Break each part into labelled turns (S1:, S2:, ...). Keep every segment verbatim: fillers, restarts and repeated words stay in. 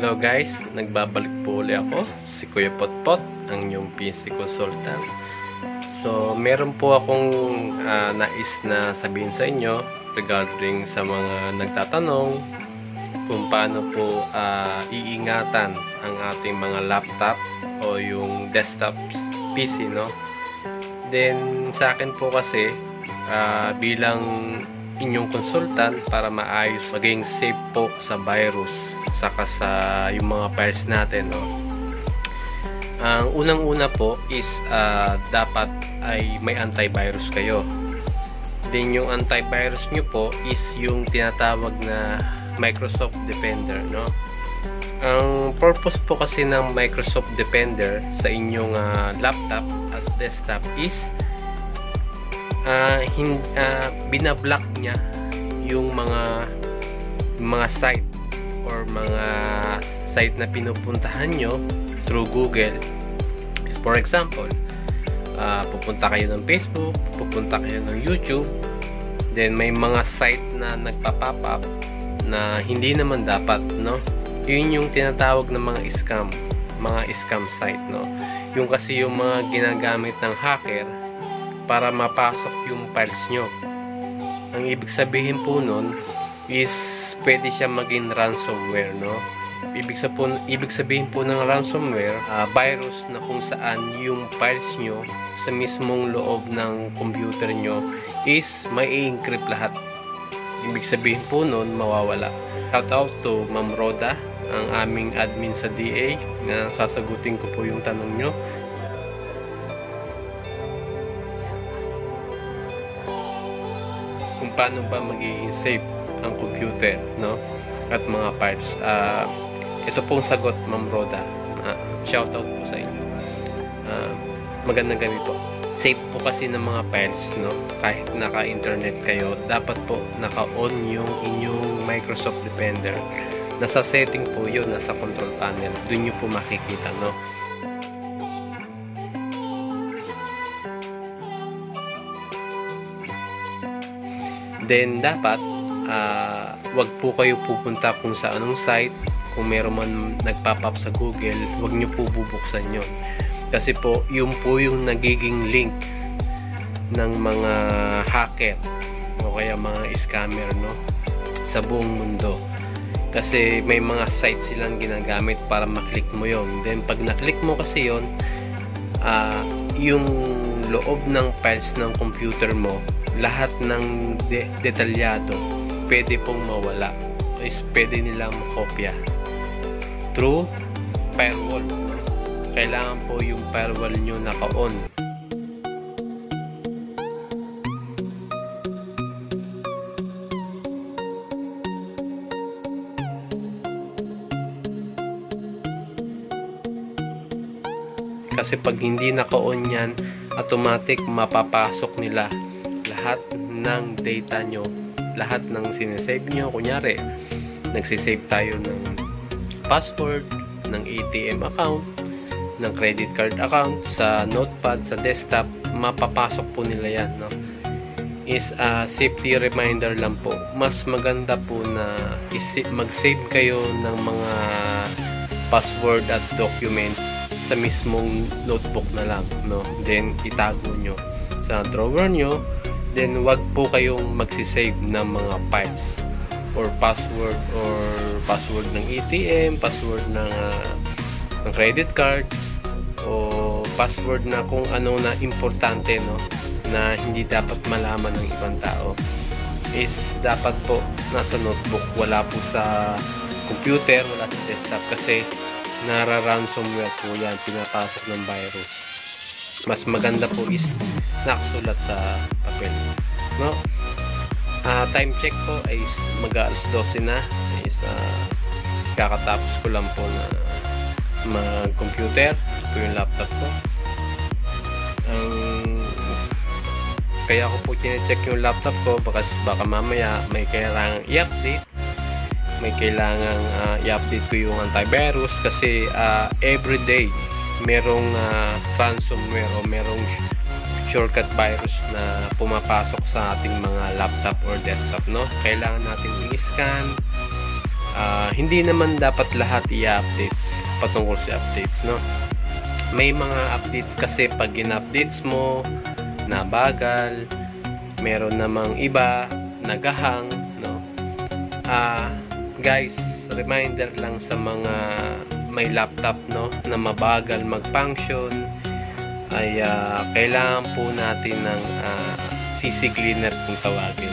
S1: Hello guys, nagbabalik po ulit ako, si Kuya Potpot, ang inyong P C consultant. So, meron po akong uh, nais na sabihin sa inyo regarding sa mga nagtatanong kung paano po uh, iingatan ang ating mga laptop o yung desktop P C, no? Then, sa akin po kasi, uh, bilang inyong consultant para maayos maging safe po sa virus saka sa yung mga files natin, no? Ang unang-una po is uh, dapat ay may antivirus kayo. Then yung antivirus nyo po is yung tinatawag na Microsoft Defender, no? Ang purpose po kasi ng Microsoft Defender sa inyong uh, laptop at desktop is uh, hin uh, binablock niya yung mga mga site or mga site na pinupuntahan nyo through Google. For example, uh, pupunta kayo ng Facebook, pupunta kayo ng YouTube, then may mga site na nagpa-pop up na hindi naman dapat, no? Yun yung tinatawag ng mga scam, mga scam site, no? Yung kasi yung mga ginagamit ng hacker para mapasok yung files nyo. Ang ibig sabihin po nun is pwede siya maging ransomware, no? Ibig sabihin, ibig sabihin po ng ransomware, uh, virus na kung saan yung files nyo sa mismong loob ng computer nyo is may i-encrypt lahat. Ibig sabihin po nun, mawawala. Shout out to Ma'am Roda, ang aming admin sa D A, na sasagutin ko po yung tanong nyo. Kung paano ba magiging safe ang computer, no? At mga files. Uh, ito pong sagot, Ma'am Roda. Uh, shout out po sa inyo. Uh, magandang gabi po. Safe po kasi ng mga files, no? Kahit naka-internet kayo, dapat po naka-on yung inyong Microsoft Defender. Nasa setting po yun, nasa control panel. Doon nyo po makikita, no? Then, dapat uh, wag po kayo pupunta kung sa anong site. Kung meron man nagpop-up sa Google, wag nyo po bubuksan yun. Kasi po, yun po yung nagiging link ng mga hacker o kaya mga scammer, no? Sa buong mundo. Kasi may mga site silang ginagamit para maklik mo yon. Then, pag naklik mo kasi yon, uh, yung loob ng files ng computer mo, lahat ng de detalyado pwede pong mawala, is pwede nilang makopya through firewall. Kailangan po yung firewall nyo naka-on. Kasi pag hindi naka-on yan, automatic mapapasok nila lahat ng data nyo, lahat ng sinesave nyo. Kunyari, nagsisave tayo ng password, ng A T M account, ng credit card account, sa notepad, sa desktop, mapapasok po nila yan, no? Is a safety reminder lang po. Mas maganda po na mag-save kayo ng mga password at documents sa mismong notebook na lang, no? Then, itago nyo sa drawer nyo. Then, wag po kayong magsisave ng mga files or password or password ng A T M, password ng, uh, ng credit card, o password na kung ano na importante, no? Na hindi dapat malaman ng ibang tao. Is dapat po nasa notebook, wala po sa computer, wala sa desktop, kasi nara-ransomware po yan, pinapasok ng virus. Mas maganda po is nakasulat sa papel, no? Uh, time check po is mag-alas dose na, is uh, kakatapos ko lang po na mag-computer. Ito yung laptop ko. Um, kaya ko po kine-check yung laptop ko baka, baka mamaya may kailangang i-update, may kailangang uh, i-update ko yung antivirus, kasi uh, everyday merong uh, ransomware o merong shortcut virus na pumapasok sa ating mga laptop or desktop, no? Kailangan natin i-scan uh, hindi naman dapat lahat i-updates patungkol sa updates, no? May mga updates kasi pag in-updates mo nabagal, meron namang iba nagahang, no? Ah, uh, guys, reminder lang sa mga may laptop, no, na mabagal mag-function, ay uh, kailangan po natin ng uh, C C cleaner kung tawagin.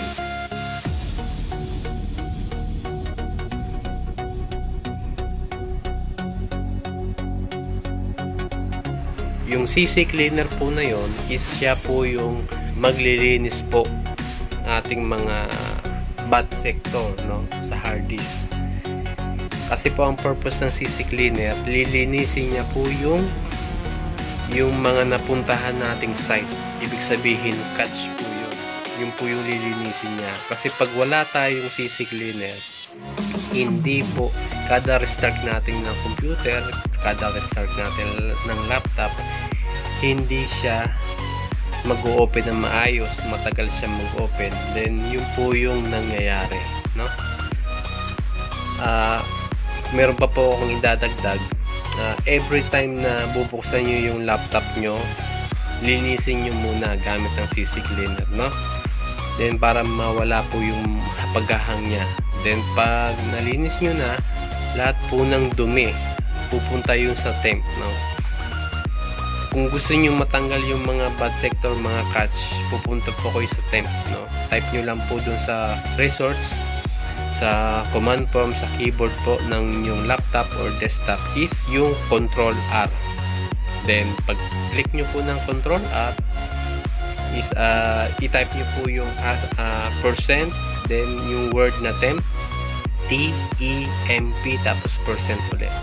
S1: Yung C C cleaner po na yon is siya po yung maglilinis po ating mga bad sector, no, sa hard disk. Kasi po ang purpose ng C C cleaner, lilinisin niya po yung yung mga napuntahan nating site. Ibig sabihin, catch po yun. Yung po yung lilinisin niya. Kasi pag wala tayong C C cleaner, hindi po, kada restart natin ng computer, kada restart natin ng laptop, hindi siya mag-o-open ng maayos, matagal siya mag-open. Then yun po yung nangyayari, no? Ah, uh, meron pa po akong idadagdag. Uh, every time na bubuksan nyo yung laptop nyo, linisin nyo muna gamit ng C C cleaner, no? Then para mawala po yung paghahang niya. Then pag nalinis nyo na, lahat po ng dumi pupunta yung sa temp, no? Kung gusto nyo matanggal yung mga bad sector, mga catch, pupunta po kayo sa temp, no? Type nyo lang po dun sa resource, sa command prompt sa keyboard po ng yung laptop or desktop is yung control R. Then pag click nyo po ng control R is uh, i-type nyo po yung uh, uh, percent, then yung word na temp, T E M P, tapos percent ulit.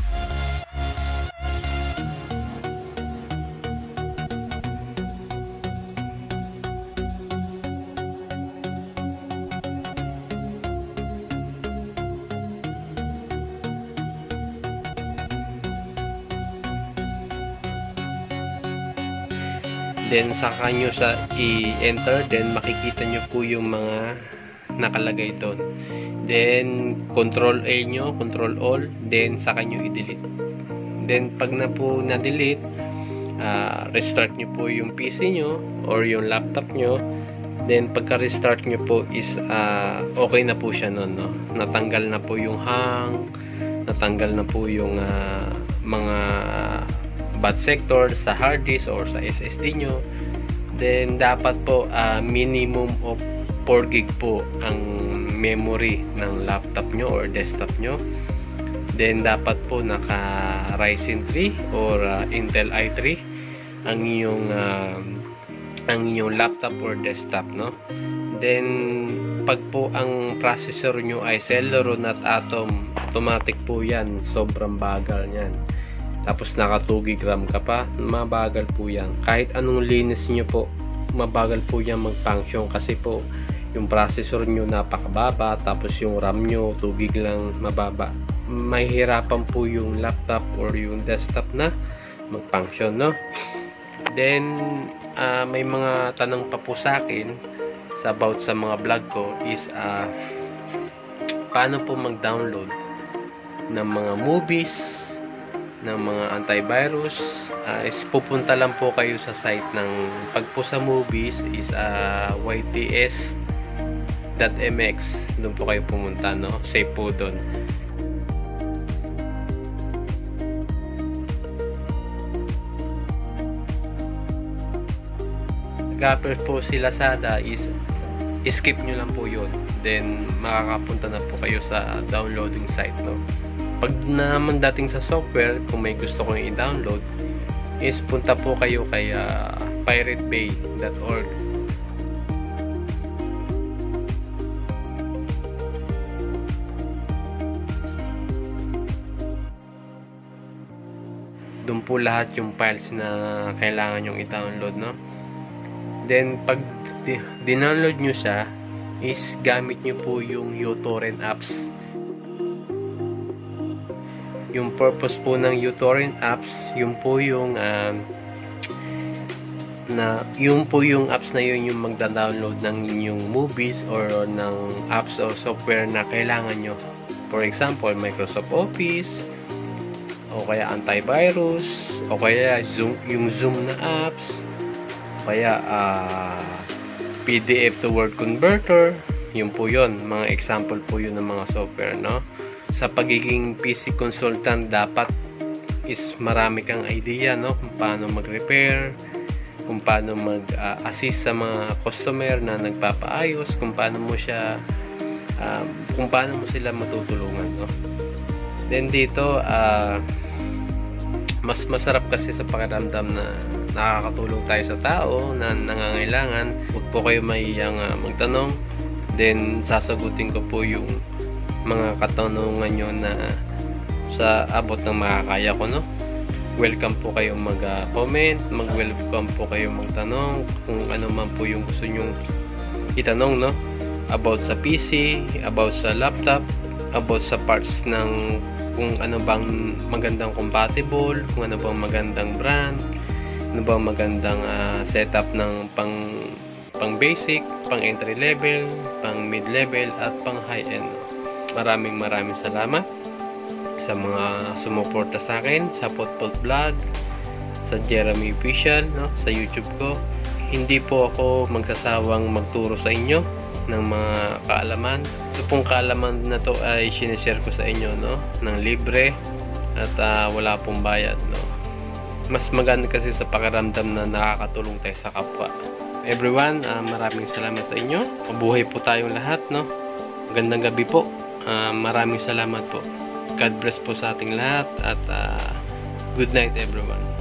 S1: Then saka nyo sa i-enter, then makikita nyo po yung mga nakalagay doon. Then control A nyo, control all, then saka nyo i-delete. Then pag na po na-delete, uh, restart nyo po yung P C nyo or yung laptop nyo. Then pagka-restart nyo po is uh, okay na po siya nun, no? Natanggal na po yung hang, natanggal na po yung uh, mga bad sector sa hard disk or sa S S D nyo. Then dapat po uh, minimum of four gig po ang memory ng laptop nyo or desktop nyo. Then dapat po naka Ryzen three or uh, Intel i three ang inyong uh, ang inyong laptop or desktop, no? Then pag po ang processor nyo ay Celeron at Atom, automatic po yan, sobrang bagal niyan. Tapos naka two gig RAM ka pa, mabagal po yan. Kahit anong linis nyo po, mabagal po yan mag-function kasi po yung processor nyo napakababa, tapos yung RAM nyo two gig lang, mababa. Mahihirapan po yung laptop or yung desktop na mag-function, no? Then uh, may mga tanong pa po sa akin sa about sa mga vlog ko is uh, paano po mag-download ng mga movies, ng mga antivirus. Uh, is pupunta lang po kayo sa site ng pag po sa movies is uh, y t s dot m x. Doon po kayo pumunta, no? Save po doon. Nag-offer po si Lazada is skip nyo lang po yun. Then makakapunta na po kayo sa downloading site, no? Pag naman dating sa software, kung may gusto kong i-download, is punta po kayo kay uh, pirate bay dot org. Doon po lahat yung files na kailangan yung i-download, no? Then pag di-download nyo siya, is gamit nyo po yung uTorrent apps. Yung purpose po ng uTorrent apps, yung po yung um, na yung po yung apps na yun yung magda-download ng inyong movies or ng apps o software na kailangan nyo For example, Microsoft Office, o kaya antivirus, o kaya Zoom, yung Zoom na apps, o kaya uh, P D F to Word Converter. Yun po yun, mga example po yun ng mga software, no? Sa pagiging P C consultant, dapat is marami kang idea, no? Kung paano mag-repair, kung paano mag-assist uh, sa mga customer na nagpapaayos, kung paano mo siya um, kung paano mo sila matutulungan, no? Then dito uh, mas masarap kasi sa pakiramdam na nakakatulong tayo sa tao na nangangailangan. Huwag po kayo mahihiyang uh, magtanong, then sasagutin ko po yung mga katanungan nyo na sa abot ng makakaya ko, no? Welcome po kayong mag-comment, uh, mag-welcome po kayong magtanong kung ano man po yung gusto nyong itanong, no? About sa P C, about sa laptop, about sa parts ng kung ano bang magandang compatible, kung ano bang magandang brand, ano bang magandang uh, setup ng pang pang basic, pang entry level, pang mid level at pang high end. Maraming maraming salamat sa mga sumuporta sa akin sa Potpot Vlog, sa Jeremy Official, no, sa YouTube ko. Hindi po ako magsasawang magturo sa inyo ng mga kaalaman. Ito pong kaalaman na to ay sinishare ko sa inyo, no, ng libre at uh, wala pong bayad, no. Mas maganda kasi sa pakiramdam na nakakatulong tayo sa kapwa. Everyone, uh, maraming salamat sa inyo. Mabuhay po tayong lahat, no. Magandang gabi po. Uh, maraming salamat po. God bless po sa ating lahat at uh, good night everyone.